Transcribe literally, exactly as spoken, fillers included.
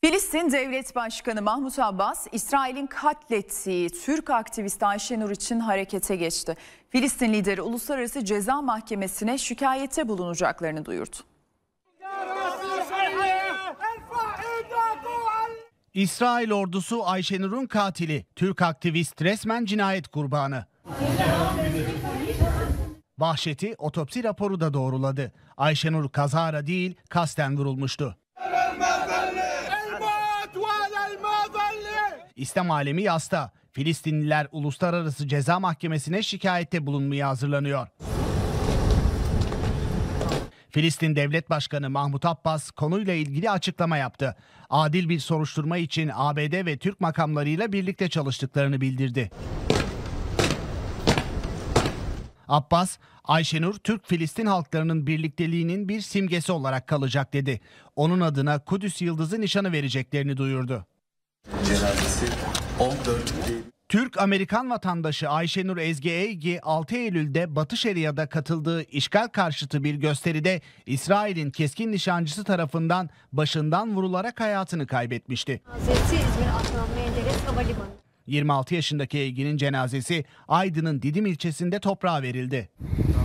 Filistin Devlet Başkanı Mahmut Abbas, İsrail'in katlettiği Türk aktivist Ayşenur için harekete geçti. Filistin lideri Uluslararası Ceza Mahkemesi'ne şikayette bulunacaklarını duyurdu. İsrail ordusu Ayşenur'un katili, Türk aktivist resmen cinayet kurbanı. Vahşeti otopsi raporu da doğruladı. Ayşenur kazara değil, kasten vurulmuştu. İslam alemi yasta. Filistinliler Uluslararası Ceza Mahkemesi'ne şikayette bulunmaya hazırlanıyor. Filistin Devlet Başkanı Mahmut Abbas konuyla ilgili açıklama yaptı. Adil bir soruşturma için A B D ve Türk makamlarıyla birlikte çalıştıklarını bildirdi. Abbas, Ayşenur, Türk-Filistin halklarının birlikteliğinin bir simgesi olarak kalacak dedi. Onun adına Kudüs Yıldızı nişanı vereceklerini duyurdu. Türk-Amerikan vatandaşı Ayşenur Ezgi Eygi, altı Eylül'de Batı Şeria'da katıldığı işgal karşıtı bir gösteride İsrail'in keskin nişancısı tarafından başından vurularak hayatını kaybetmişti. yirmi altı yaşındaki Eygi'nin cenazesi Aydın'ın Didim ilçesinde toprağa verildi.